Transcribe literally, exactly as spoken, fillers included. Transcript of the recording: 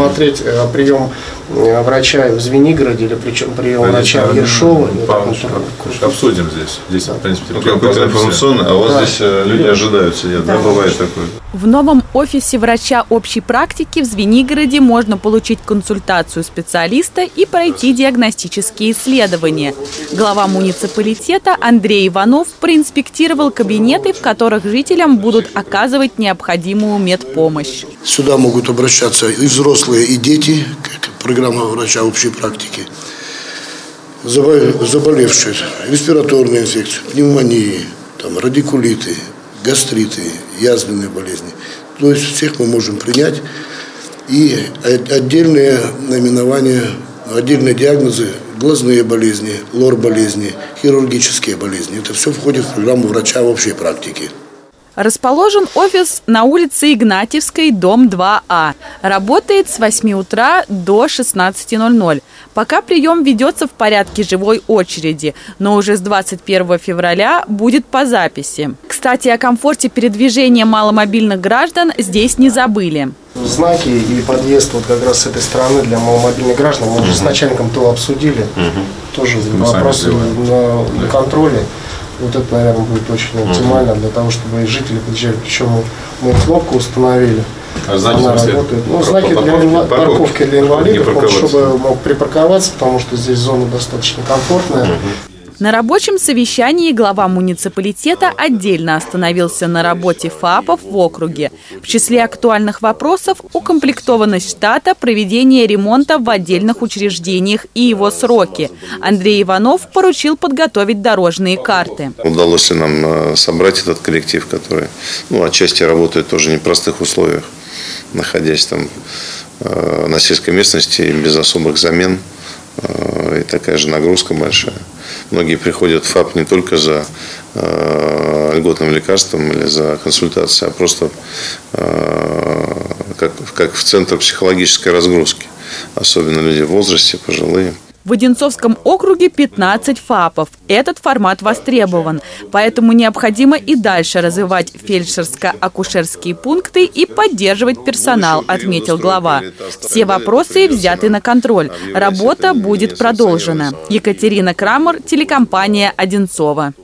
посмотреть mm-hmm. прием врача в Звенигороде или причем прием Конечно, врача в Ершово. Обсудим здесь. Здесь, в принципе, ну, какой-то информационный, а у вас да. здесь люди да. ожидают, сидят, да, да, бывает такое. В новом офисе врача общей практики в Звенигороде можно получить консультацию специалиста и пройти диагностические исследования. Глава муниципалитета Андрей Иванов проинспектировал кабинеты, в которых жителям будут оказывать необходимую медпомощь. Сюда могут обращаться и взрослые, и дети, как программа врача общей практики, заболевшие респираторной инфекцией, пневмонии, там, радикулиты, гастриты, язвенные болезни. То есть всех мы можем принять. И отдельные наименования, отдельные диагнозы, глазные болезни, лор-болезни, хирургические болезни. Это все входит в программу врача общей практики. Расположен офис на улице Игнатьевской, дом два А. Работает с восьми утра до шестнадцати ноль-ноль. Пока прием ведется в порядке живой очереди, но уже с двадцать первого февраля будет по записи. Кстати, о комфорте передвижения маломобильных граждан здесь не забыли. Знаки и подъезд вот как раз с этой стороны для маломобильных граждан мы уже с начальником ТО обсудили. Угу. Тоже вопросы на, на контроле. Вот это, наверное, будет очень оптимально для того, чтобы жители подъезжали. Причем мы кнопку установили. А знаки она работает. Ну, знаки для инвалидов, парковки для инвалидов, чтобы мог припарковаться, потому что здесь зона достаточно комфортная. На рабочем совещании глава муниципалитета отдельно остановился на работе ФАПов в округе. В числе актуальных вопросов – укомплектованность штата, проведение ремонта в отдельных учреждениях и его сроки. Андрей Иванов поручил подготовить дорожные карты. Удалось ли нам собрать этот коллектив, который ну, отчасти работает тоже в непростых условиях, находясь там э, на сельской местности без особых замен. И такая же нагрузка большая. Многие приходят в ФАП не только за э, льготным лекарством или за консультацией, а просто э, как, как в центр психологической разгрузки. Особенно люди в возрасте, пожилые. В Одинцовском округе пятнадцать ФАПов. Этот формат востребован. Поэтому необходимо и дальше развивать фельдшерско-акушерские пункты и поддерживать персонал, отметил глава. Все вопросы взяты на контроль. Работа будет продолжена. Екатерина Крамер, телекомпания Одинцово.